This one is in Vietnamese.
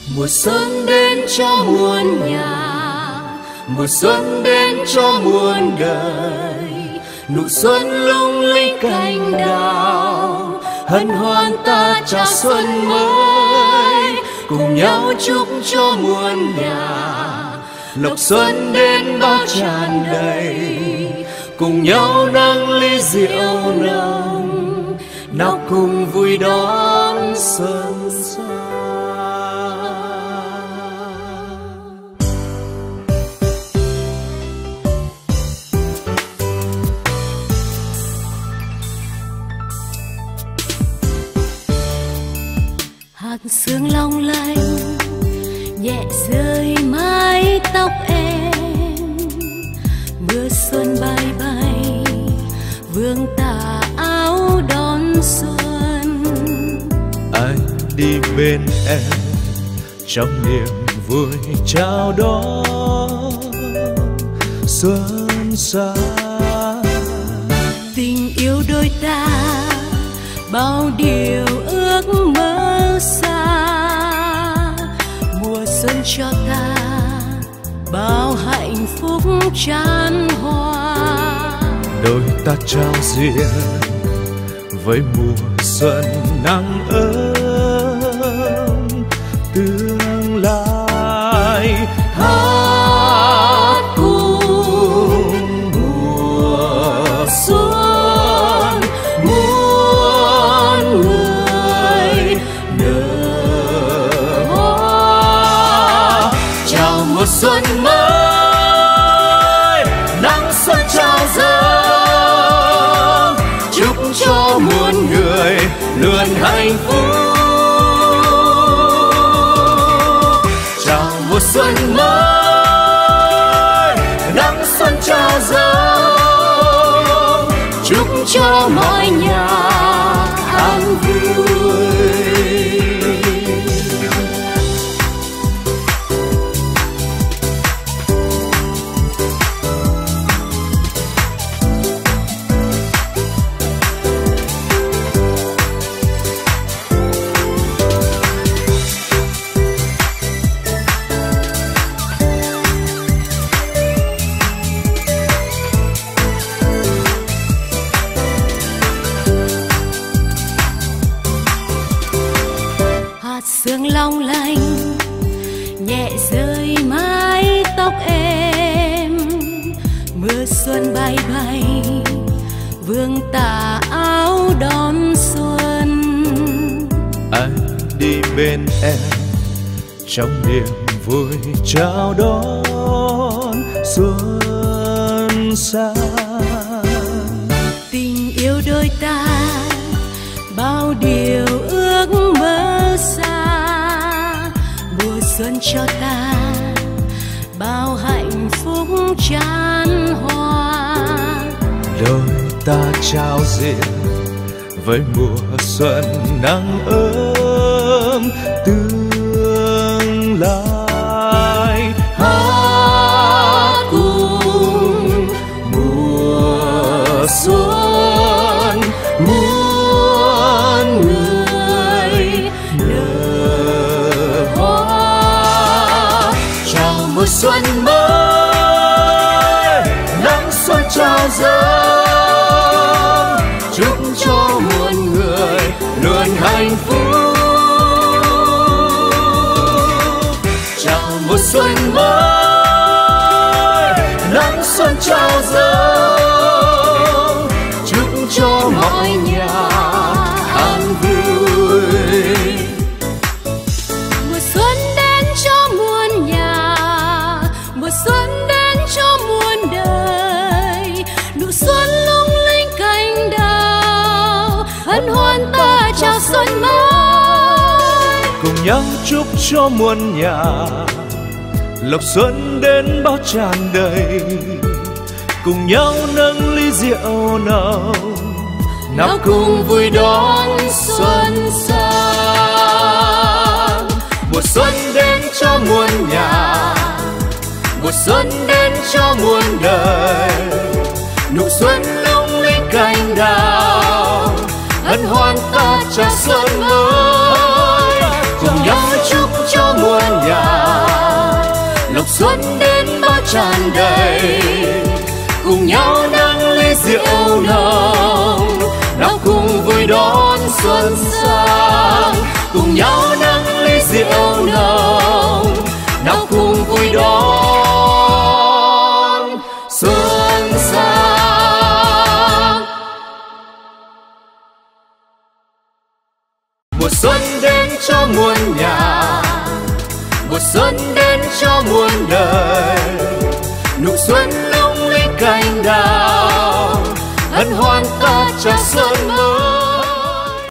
Mùa xuân đến cho muôn nhà, mùa xuân đến cho muôn đời. Nụ xuân lung linh cành đào, hân hoan ta chào xuân mới. Cùng nhau chúc cho muôn nhà lộc xuân đến bao tràn đầy. Cùng nhau nâng ly rượu nồng, nào cùng vui đón xuân sang. Hạt sương long lanh nhẹ rơi mái tóc em. Mưa xuân bay bay vương tà áo đón xuân. Anh đi bên em trong niềm vui chào đón xuân sang. Tình yêu đôi ta bao điều ước mơ xa. Mùa xuân cho ta bao hạnh phúc tràn hoa. Đôi ta trao duyên với mùa xuân nắng ấm tương lai. Hát cùng mùa xuân, muôn người nở hoa. Chào mùa xuân mới, nắng xuân trào dâng, chúc cho muôn người luôn hạnh phúc. Chào mùa xuân mới, nắng xuân trào dâng, chúc cho mọi nhà an vui. Sương long lanh nhẹ rơi mái tóc em. Mưa xuân bay bay vương tà áo đón xuân. Anh đi bên em trong niềm vui chào đón xuân sang. Tình yêu đôi ta bao điều ước mơ xa. Mùa xuân cho ta bao hạnh phúc tràn hoa. Đôi ta trao duyên với mùa xuân nắng ấm tương lai. Hát cùng mùa xuân, muôn người nở hoa. Chào mùa xuân mới, nắng xuân trào dâng, chúc cho muôn người luôn hạnh phúc. Chào mùa xuân mới, nắng xuân trào dâng, chúc cho mọi nhà an vui. Mùa xuân đến cho muôn nhà, mùa xuân đến cho muôn đời. Nụ xuân lung linh cành đào, hân hoan ta chào xuân mới. Cùng nhau chúc cho muôn nhà lộc xuân đến bao tràn đầy. Cùng nhau nâng ly rượu nồng, nào cùng vui đón xuân sang. Mùa xuân đến cho muôn nhà, mùa xuân đến cho muôn đời. Nụ xuân lung linh cành đào, hân hoan ta chào xuân mới. Cùng nhau chúc cho muôn xuân đến bao tràn đầy, cùng nhau nâng ly rượu nồng, nào cùng vui đón xuân sang. Cùng nhau nâng ly rượu nồng, nào cùng vui đón xuân sang. Mùa xuân đến cho muôn nhà, mùa xuân đến cho muôn đời, nụ xuân lung linh cành đào, hân hoan ta chào xuân mới.